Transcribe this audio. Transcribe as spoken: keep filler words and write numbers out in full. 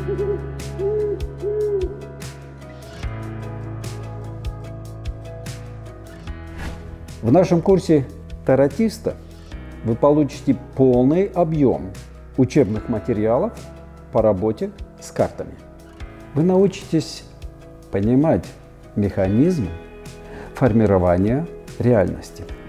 В нашем курсе таротиста вы получите полный объем учебных материалов по работе с картами. Вы научитесь понимать механизмы формирования реальности.